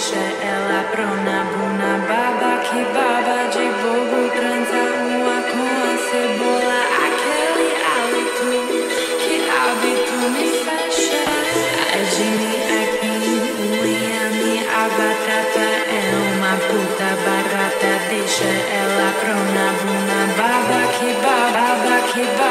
deixa ela prona, buna, baba, que baba de bobo, transa uma com a cebola, aquele hálito, que hábito me fecha. A Jimmy aqui, o Miami, a batata é uma puta barata, deixa ela prona, buna, baba, que baba, que baba.